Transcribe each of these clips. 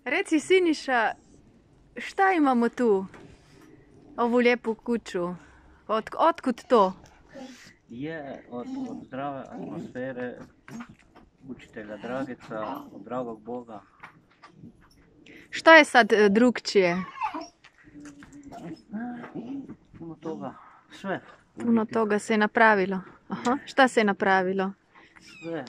Reci, Siniša, šta imamo tu? Ovu lijepu kuću. Otkud to? Je od zdrave atmosfere učitelja Drageca, od dragog Boga. Šta je sad drugčije? Puno toga, sve. Puno toga se je napravilo. Aha. Šta se je napravilo? Sve,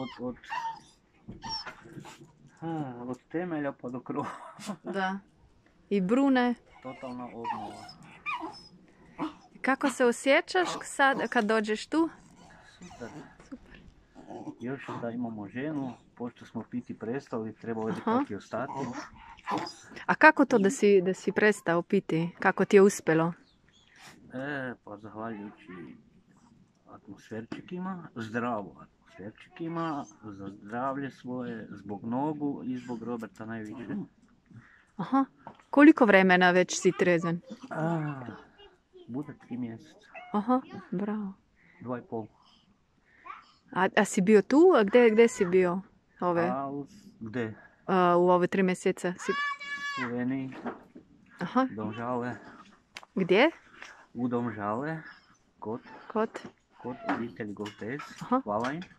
od temelja pa do krova. Da. I brune. Totalna obnova. Kako se osjećaš sad kad dođeš tu? Super. Još da imamo ženu, pošto smo piti prestali, trebalo bi i ostati. A kako to da si prestao piti? Kako ti je uspjelo? Pa zahvaljujući atmosferčikima, zdravo atmosferčikima, za zdravlje svoje, zbog nogu i zbog Roberta najviše. Aha. Koliko vremena već si trezan? Bude 3 mjeseca. Aha, bravo. 2,5. A si bio tu? A gdje si bio? Gdje? U ove 3 mjeseca. U Sloveniji. Aha. Domžale. Gdje? U Domžale. Kod obitelji Goltez. Hvala im.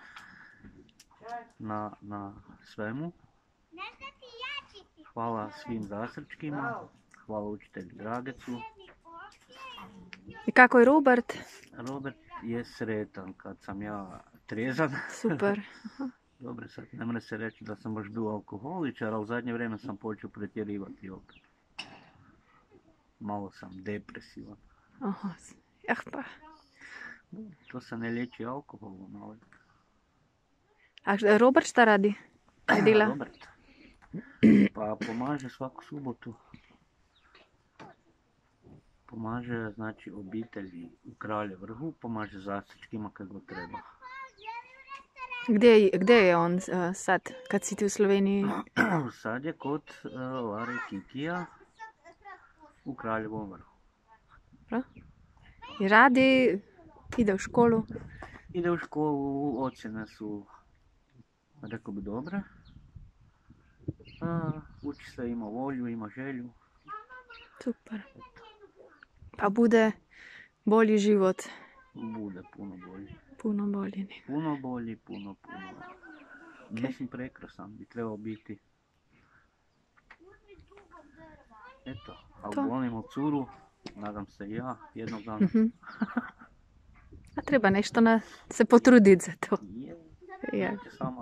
Na svemu. Hvala svim zasrčkima. Hvala učitelju Dragecu. I kako je Robert? Robert je sretan kad sam ja trezan. Super. Dobro, sad ne mre se reći da sam baš bio alkoholičar, a u zadnje vrijeme sam počeo pretjerivati opet. Malo sam depresivan. Aha, pa. To se ne liječi alkoholom, ali... A Robert šta radi? Robert? Pa pomaže svaku subotu. Pomaže, znači, obitelji u Kralje Vrhu, pomaže zasrčkima kad go treba. Gdje je on sad, kad si ti u Sloveniji? Sad je kod Lare Kikija u Kraljevom Vrhu. I radi, ide u školu? Ide u školu, ocjene su, rekao bi, dobre. Uči se, ima volju, ima želju. Super. Pa bude bolji život? Bude puno bolji. Puno bolji. Puno bolji, puno. Mislim, prekrasan bi trebao biti. Eto, ali volimo curu, nadam se ja, jednog dana. A treba nešto se potruditi za to. Je.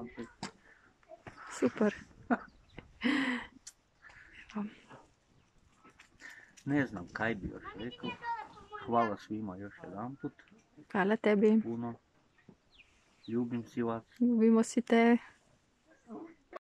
Super. Ne znam kaj bi još rekao. Hvala svima još jedan put. Hvala tebi. Puno. Ljubim si vas. Ljubimo si te.